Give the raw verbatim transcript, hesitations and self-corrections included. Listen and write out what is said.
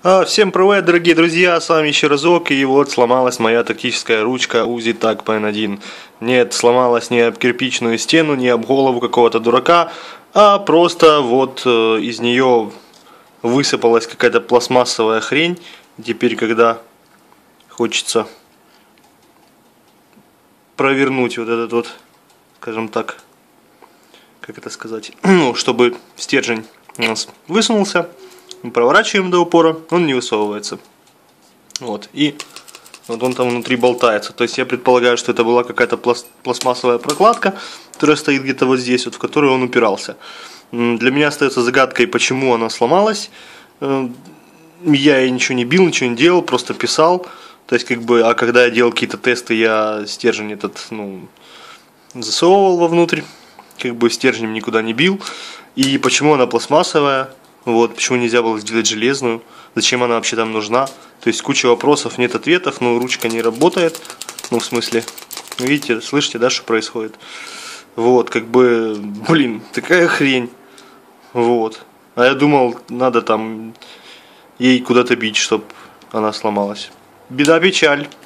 А, Всем привет, дорогие друзья, с вами еще разок, и вот сломалась моя тактическая ручка Uzi TAC пи эн один. Нет, сломалась не об кирпичную стену, не об голову какого-то дурака, а просто вот э, из нее высыпалась какая-то пластмассовая хрень. Теперь, когда хочется провернуть вот этот вот, скажем так, как это сказать, ну, чтобы стержень у нас высунулся, мы проворачиваем до упора, он не высовывается. Вот, и вот он там внутри болтается. То есть я предполагаю, что это была какая-то пластмассовая прокладка, которая стоит где-то вот здесь, вот, в которую он упирался. Для меня остается загадкой, почему она сломалась. Я ничего не бил, ничего не делал, просто писал. То есть, как бы, а когда я делал какие-то тесты, я стержень этот, ну, засовывал вовнутрь, как бы стержнем никуда не бил. И почему она пластмассовая? Вот, почему нельзя было сделать железную? Зачем она вообще там нужна? То есть куча вопросов, нет ответов, но ручка не работает. Ну, в смысле, видите, слышите, да, что происходит? Вот, как бы, блин, такая хрень. Вот. А я думал, надо там ей куда-то бить, чтобы она сломалась. Беда, печаль.